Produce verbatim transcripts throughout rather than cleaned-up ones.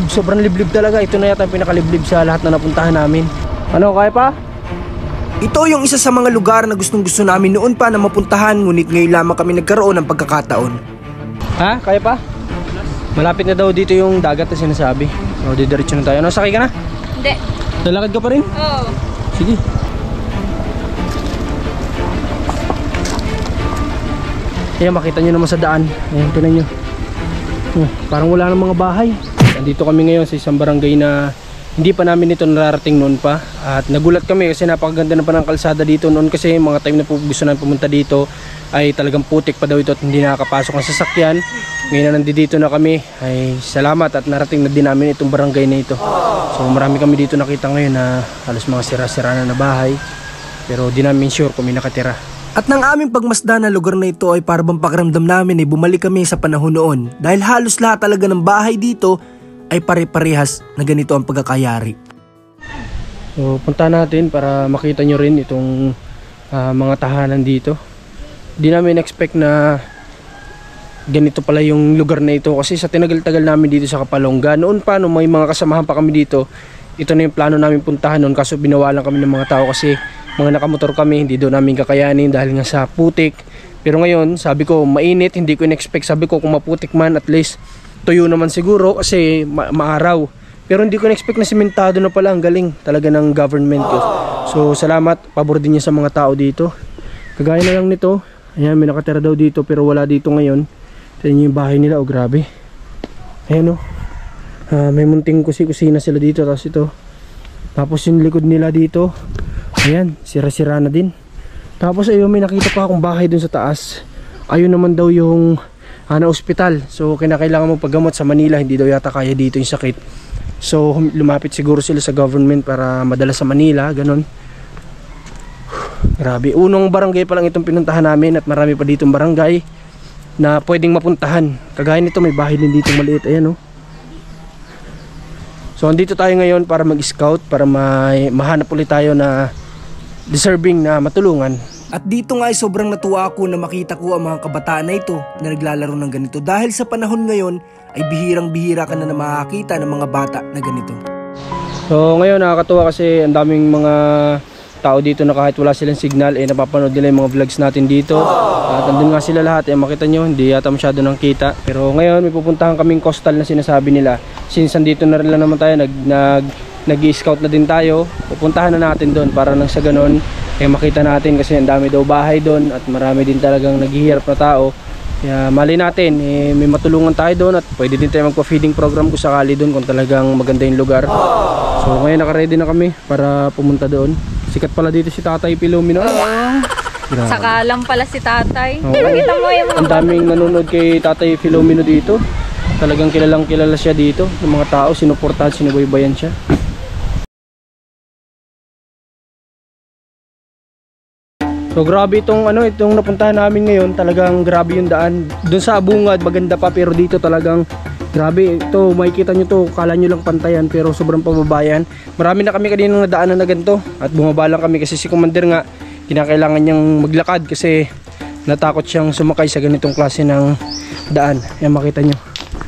liblib, sobrang liblib talaga. Ito na yata yung pinakaliblib sa lahat na napuntahan namin. Ano, kaya pa? Ito yung isa sa mga lugar na gustong gusto namin noon pa na mapuntahan, ngunit ngayon lamang kami nagkaroon ng pagkakataon. Ha? Kaya pa? Malapit na daw dito yung dagat na sinasabi. So, didiretso na tayo. Ano, sakay ka na? Hindi. Lalakad ka pa rin? Oo. Sige. Ayan, makita nyo naman sa daan. Ayan, tinan nyo. Hmm, parang wala ng mga bahay. Nandito kami ngayon sa isang barangay na hindi pa namin ito nararating noon pa. At nagulat kami kasi napakaganda na pa ng kalsada dito noon, kasi mga time na po gusto namin pumunta dito ay talagang putik pa daw ito at hindi nakakapasok ang sasakyan. Ngayon na nandito na kami, ay salamat at narating na din namin itong barangay na ito. So marami kami dito nakita ngayon na halos mga sira-sira na na bahay, pero di namin sure kung may nakatira. At nang aming pagmasdan na lugar na ito ay para bang pakiramdam namin ay bumalik kami sa panahon noon, dahil halos lahat talaga ng bahay dito ay pare-parehas na ganito ang pagkakayari. So punta natin para makita nyo rin itong uh, mga tahanan dito. Di namin expect na ganito pala yung lugar na ito, kasi sa tinagal-tagal namin dito sa Kapalonga, noon pa nung may mga kasamahan pa kami dito, ito na yung plano namin puntahan noon, kaso binawalan kami ng mga tao kasi mga nakamotor kami, hindi doon namin kakayanin dahil nga sa putik. Pero ngayon sabi ko mainit, hindi ko in-expect, sabi ko kung maputik man at least tuyo naman siguro kasi ma maaraw. Pero hindi ko in-expect na simentado na pala, ang galing talaga ng government ko. So salamat, pabor din niya sa mga tao dito. Kagaya na lang nito, ayan, may nakatira daw dito pero wala dito ngayon. Tignan yung bahay nila, oh grabe. Ayan oh, uh, may munting kusi-kusina sila dito, tapos ito. Tapos yung likod nila dito, ayan, sira-sira na din. Tapos ayun, may nakita pa akong bahay dun sa taas. Ayun naman daw yung uh, na ospital. So kinakailangan mo paggamot sa Manila, hindi daw yata kaya dito yung sakit. So lumapit siguro sila sa government para madala sa Manila, ganun. Grabe, unang barangay pa lang itong pinuntahan namin at marami pa ditong barangay na pwedeng mapuntahan. Kagaya nito, may bahay din dito maliit, ayan oh. So andito tayo ngayon para mag-scout, para may mahanap ulit tayo na deserving na matulungan. At dito nga ay sobrang natuwa ako na makita ko ang mga kabataan na ito na naglalaro ng ganito, dahil sa panahon ngayon ay bihirang-bihira ka na na makakita ng mga bata na ganito. So ngayon nakakatuwa kasi ang daming mga tao dito na kahit wala silang signal eh napapanood nila yung mga vlogs natin dito. At andun nga sila lahat, eh makita nyo hindi yata masyado nang kita. Pero ngayon may pupuntahan kaming coastal na sinasabi nila. Since andito na rin lang naman tayo, nag, nag, nag-i-scout na din tayo, pupuntahan na natin doon para nang sa ganon eh makita natin, kasi ang dami daw bahay doon at marami din talagang naghihirap na tao. Kaya mali natin eh, may matulungan tayo doon at pwede din tayo magpa-feeding program kung sakali doon, kung talagang maganda yung lugar. So ngayon naka-ready na kami para pumunta doon. Sikat pala dito si Tatay Filomeno. Oo. Saka lang pala si Tatay. Oo. Kita mo yung mga... Ang daming nanonood kay Tatay Filomeno dito. Talagang kilalang kilala siya dito. Ng mga tao, sinuportahan, sinubaybayan siya. So grabe itong ano, itong napuntahan namin ngayon. Talagang grabe yung daan. Doon sa Abungad maganda pa, pero dito talagang grabe. Ito makikita nyo to, kala nyo lang pantayan pero sobrang pababayan. Marami na kami kaninang nadaanan na ganito at bumaba lang kami kasi si Commander nga kinakailangan niyang maglakad kasi natakot siyang sumakay sa ganitong klase ng daan. Ayan, makita nyo,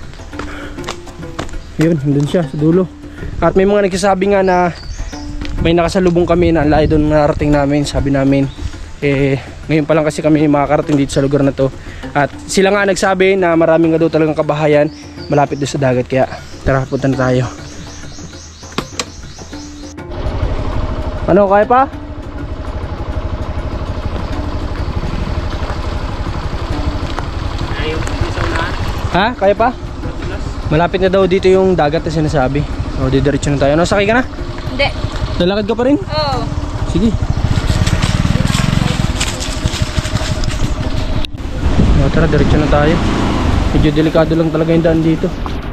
yun, doon siya sa dulo. At may mga nagsasabi nga na may nakasalubong kami na layo doon narating namin. Sabi namin eh ngayon pa lang kasi kami makakarating dito sa lugar na to, at sila nga nagsabi na maraming nga daw talagang kabahayan malapit doon sa dagat. Kaya tara, punta na tayo. Ano, kaya pa? Ha? Kaya pa? Malapit na daw dito yung dagat na sinasabi. So didiretso na tayo. Ano, sakay ka na? Hindi. Lalakad ka pa rin? Oo. Sige. O, tara, diretso na tayo. Medyo delikado lang talaga yung daan dito.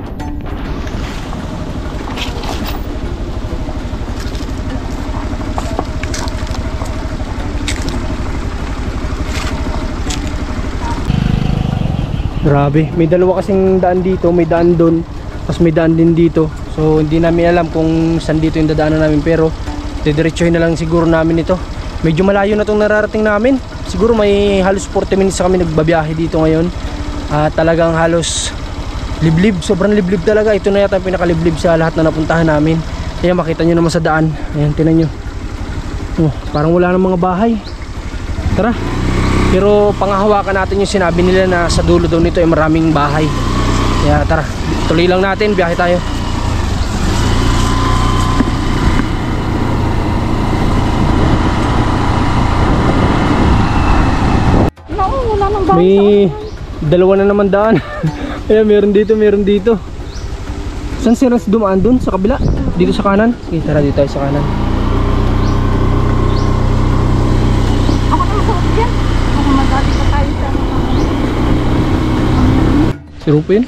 Grabe, may dalawa kasing daan dito, may daan doon, tapos may daan din dito. So hindi namin alam kung saan dito yung dadaanan namin, pero didiretsuhin na lang siguro namin ito. Medyo malayo na itong nararating namin. Siguro may halos forty minutes kami nagbabiyahe dito ngayon. uh, Talagang halos liblib, sobrang liblib talaga. Ito na yata ang pinakaliblib sa lahat na napuntahan namin. Ayan, makita nyo naman sa daan. Ayan, tinan nyo. Oh, parang wala ng mga bahay. Tara. Pero pangahawakan natin yung sinabi nila na sa dulo daw nito ay maraming bahay. Kaya tara, tuloy lang natin, biyahe tayo. Naku, wala nang bahay. May dalawa na naman daan. Ayan, meron dito, meron dito. Saan si Rans dumaan dun? Sa kabila? Dito sa kanan? Sige, tara dito tayo sa kanan. Ako na masarap yan. Ako madali pa tayo sa Si Rupin.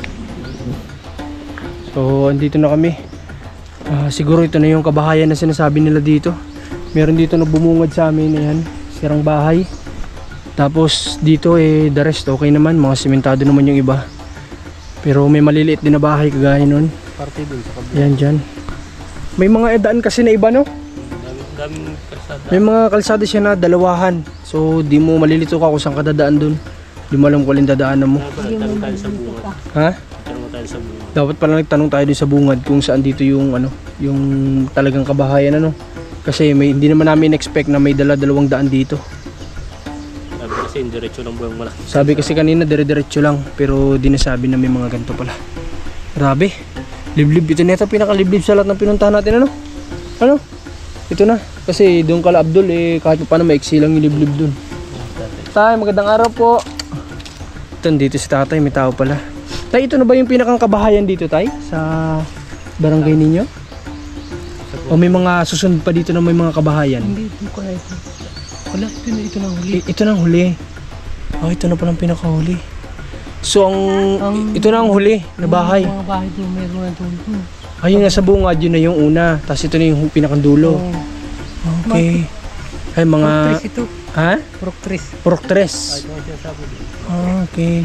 So, andito na kami. Ah, siguro ito na yung kabahayan na sinasabi nila dito. Meron dito na bumungad sa amin. Ayan, sirang bahay. Tapos dito eh, the rest okay naman. Mga sementado naman yung iba. Pero may maliliit din na bahay kagaya nun. Parte dun sa kabila. Ayan dyan. May mga edaan kasi na iba, no? Daming, daming kalsada. May mga kalsada siya na dalawahan. So di mo malilito ka kung saan ka dadaan dun. Di mo alam kung alin dadaanan mo. Tanong tayo sa bungad. Ha? Tanong tayo sa bungad. Dapat pala nagtanong tayo dun sa bungad kung saan dito yung ano, yung talagang kabahayan, ano. Kasi may, hindi naman namin expect na may dala-dalawang daan dito. Sabi kasi yung diretso ng buwang malaki. Sabi kasi kanina dire-diretso lang, pero di nasabi na may mga ganito pala. Grabe. Liblib ito nito, pinakaliblib sa lahat ng pinuntahan natin, ano? Ano? Ito na. Kasi doon kala Abdul eh, kahit pa paano maiksi lang yung liblib doon. Tay, magandang araw po. Ito, dito si tatay, may tao pala. Tay, ito na ba yung pinakang kabahayan dito, tay? Sa barangay ninyo? O may mga susunod pa dito na may mga kabahayan? Hindi, hindi ko na ito. Wala, ito na, ito na huli. I- ito na ang huli. Oh, ito na palang pinakahuli. So, ang, Ang- ito na ang huli na bahay. Yung mga bahay doon, meron na doon. Ayun, nasa bungad, yun na yung una. Tapos ito na yung pinakandulo. Okay. Ay, mga... Proctres ito. Ha? Proctres. Proctres. Ito ang sinasabi doon. Ah, okay.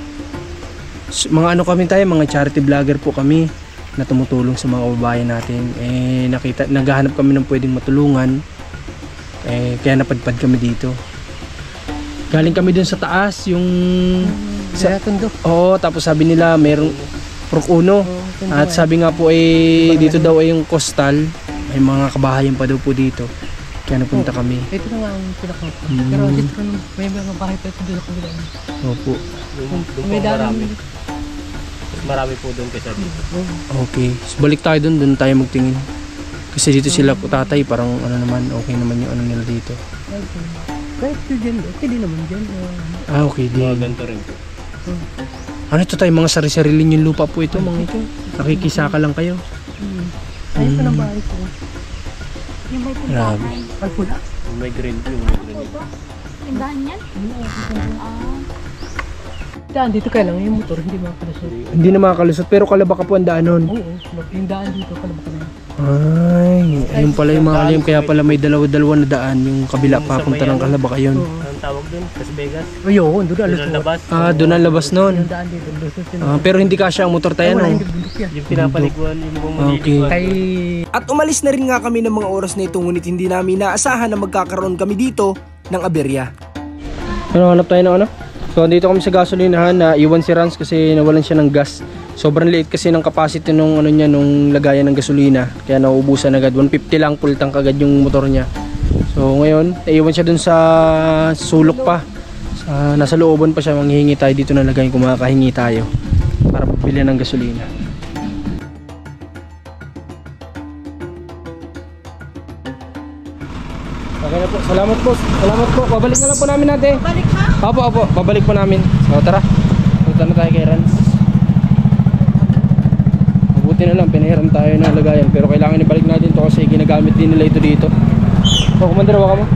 So, mga ano kami tayo, mga charity vlogger po kami na tumutulong sa mga kababayan natin. Eh, nakita, naghahanap kami ng pwedeng matulungan. Eh, kaya napadpad kami dito. Galing kami dun sa taas, yung... Sa tundo. Oo, tapos sabi nila mayroong Proc Uno. At sabi nga po eh, dito daw ay yung coastal. May mga kabahayan pa daw po dito. Kaya napunta kami. Ito na nga ang pinaka. Mm. Pero dito na may mga bahay pa ito doon sa kabila. Opo. Doon po May marami. Mas marami po doon kaysa dito. Okay. So, balik tayo dun, dun tayo magtingin. Kasi dito sila po tatay, parang ano naman, okay naman yung ano nila dito. Kahit ito dyan, okay din naman dyan. Ah, okay Mga din. ganito rin po. Ano ito tayo, mga sari-sarili yung lupa po ito, mga ito. Nakikisaka lang kayo. Ayun pa ng bahay ko. Yung may Grabe. tindahan. Ay, pula. May green po yung may green. Tindahan yan? Ah. Daan dito kaya lang yung motor, hindi makalusot. Hindi na makakalusot, pero kalaba ka po ang daan nun. Oo, yung daan dito, kalabak na. Ay, ayun pala yung mga kalim, kaya pala may dalawa-dalawa na daan. Yung kabila papunta ng kalaba ayun. Anong tawag doon? Las Vegas? Ayun, doon Doon alas ang labas. Ah, doon ang labas nun. Yung daan dito, lusot yun. Ah, pero hindi kasya ang motor tayo, Wala, no? hindi bundok yan. Yung pinapaliguan, yung buong Okay. maliliguan. Kay... At umalis na rin nga kami ng mga oras na ito, ngunit hindi namin naasahan na magkakaroon kami dito ng aberya. Ano, hanap tayo ng ano? So, dito kami sa gasolinahan na iwan si Rans kasi nawalan siya ng gas. Sobrang liit kasi ng capacity nung ano niya, nung lagayan ng gasolina. Kaya nauubusan agad. one fifty lang, full tank agad yung motor niya. So, ngayon, naiwan siya dun sa sulok pa. Sa, nasa looban pa siya, manghihingi tayo dito na lagayan kung makakahingi tayo para pabili ng gasolina. Okay na po. Salamat po. Salamat po. Babalik na lang po namin natin. Balik ha? Opo, opo. Babalik po namin. So, tara. Punta na tayo kay Rans. Mabuti na lang. Pinahiram tayo ng lagayan. Pero kailangan ibalik natin to kasi ginagamit din nila ito dito. O, kumandar, waka mo.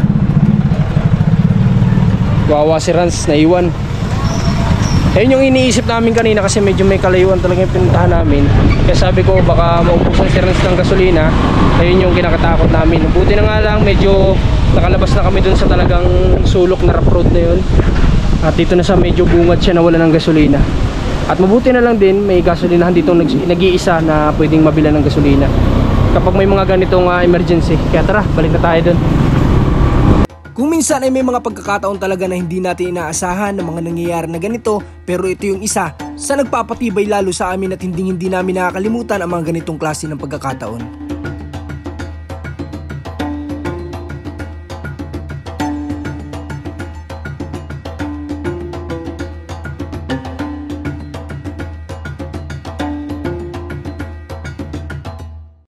Wawa si Rans. Naiwan. Ayun yung iniisip namin kanina kasi medyo may kalayuan talaga yung pinuntahan namin. Kaya sabi ko baka maubusan si Rans ng gasolina. Ayun yung kinakatakot namin. Buti na nga lang medyo nakalabas na kami dun sa talagang sulok na rough road na yun. At dito na sa medyo bungad siya na wala ng gasolina. At mabuti na lang din may gasolinahan dito nag-iisa na pwedeng mabila ng gasolina kapag may mga ganitong uh, emergency. Kaya tara, balik na tayo dun. Kung minsan ay may mga pagkakataon talaga na hindi natin inaasahan ng mga nangyayari na ganito, pero ito yung isa sa nagpapatibay lalo sa amin at hindi hindi namin nakakalimutan ang mga ganitong klase ng pagkakataon.